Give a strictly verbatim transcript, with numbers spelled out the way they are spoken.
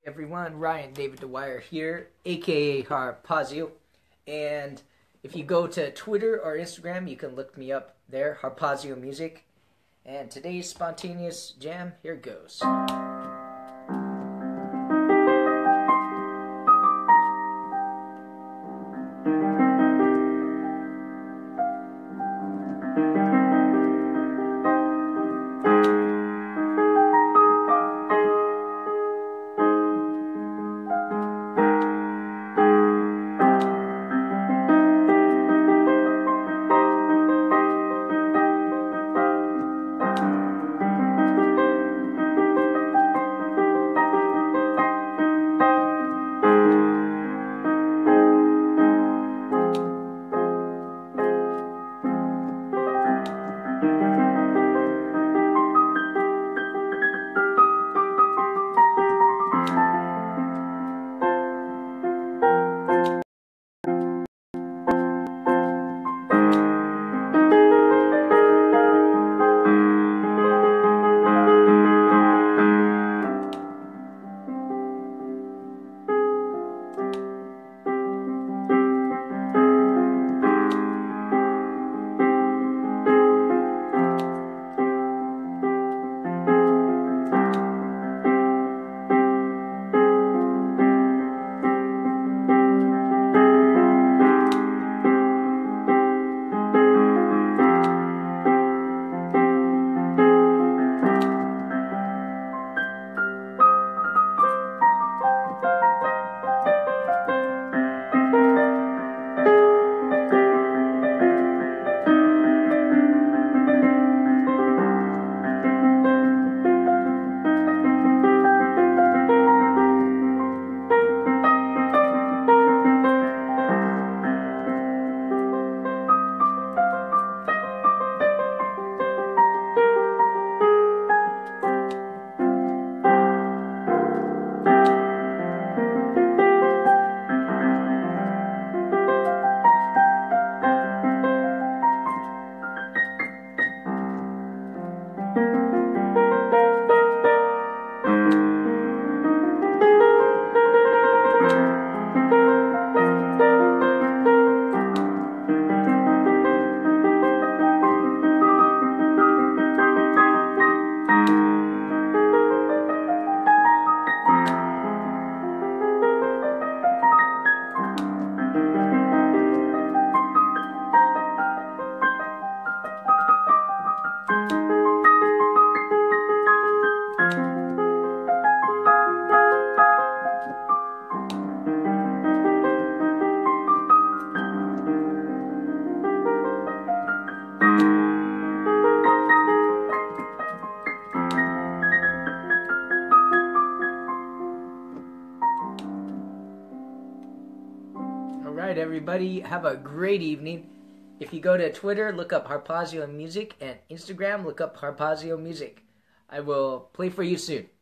Everyone, Ryan David Dwyer here, aka Harpazio, and if you go to Twitter or Instagram, you can look me up there, Harpazio Music. And today's spontaneous jam, here goes. Alright, everybody, have a great evening. If you go to Twitter, look up Harpazio Music, and Instagram, look up Harpazio Music. I will play for you soon.